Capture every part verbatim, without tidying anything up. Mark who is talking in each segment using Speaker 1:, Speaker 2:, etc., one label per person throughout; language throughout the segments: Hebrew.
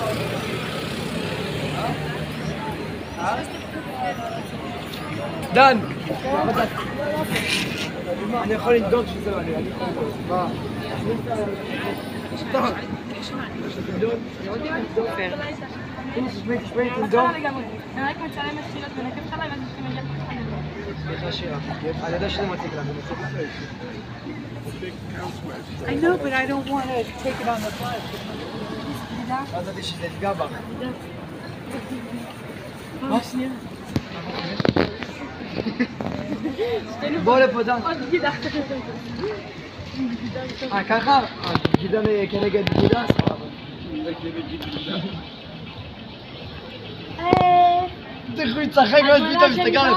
Speaker 1: דן! אני יכול לבדוק שזה עלי, אני יכול לבדוק. מה? שטות! תשמעי, תשמעי, תבדוק.
Speaker 2: אני רק מצלמת שאלות ונקב חלה ואז צריכים להגיע לך.
Speaker 1: יש לה שירה. אני יודע שזה מציג לה, זה מציג לה.
Speaker 3: I know, but I don't want to take it on the flash.
Speaker 1: אז עדי שזה יפגע בה.
Speaker 3: מה שנייה?
Speaker 1: בוא לפה דן.
Speaker 2: עוד בגידה.
Speaker 1: אה, ככה? בגידה כנגד בגידה? תכף יצחק ועוד פתאום מסתכל.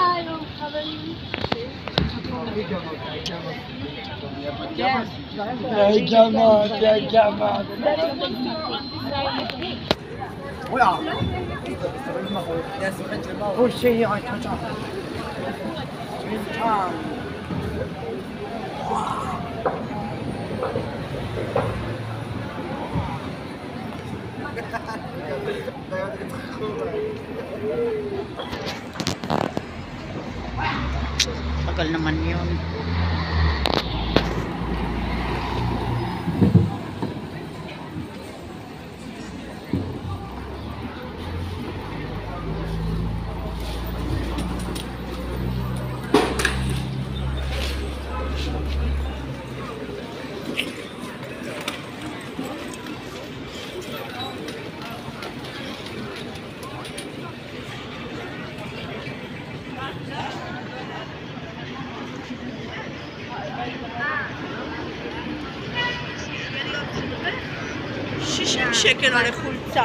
Speaker 1: יא גמד, יא גמד. וואו. Oh shit, I touch off.
Speaker 3: Tagal naman yun. שישים שקל עולה חולצה.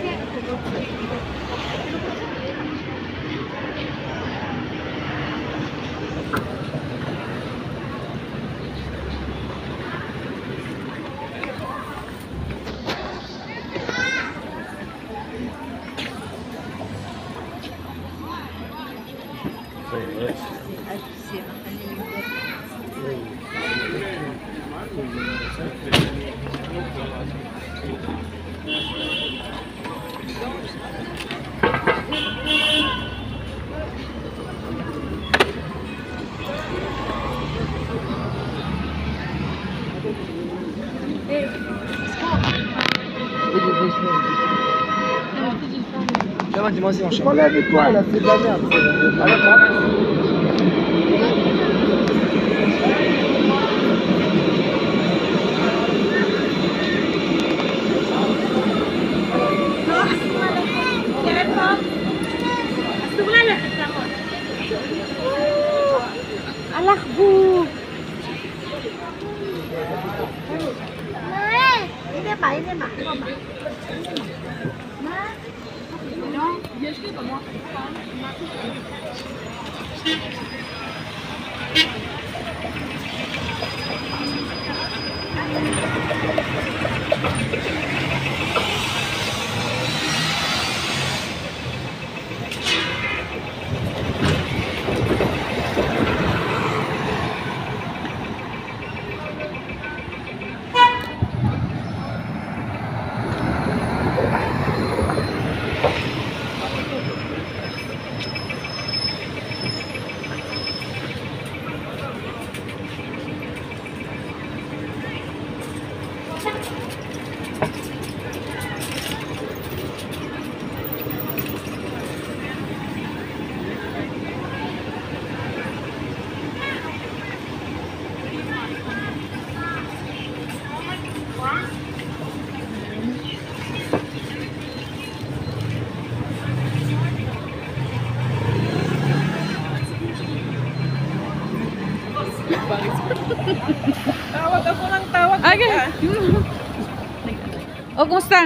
Speaker 1: Je parlais avec toi, là, c'est de la merde. Alors,
Speaker 2: אסור ללכת נכון. הלך בו. הנה מה, הנה מה. מה? יש לי במוח.
Speaker 3: Tawag ako ng tawag. Okay. O, kumusta?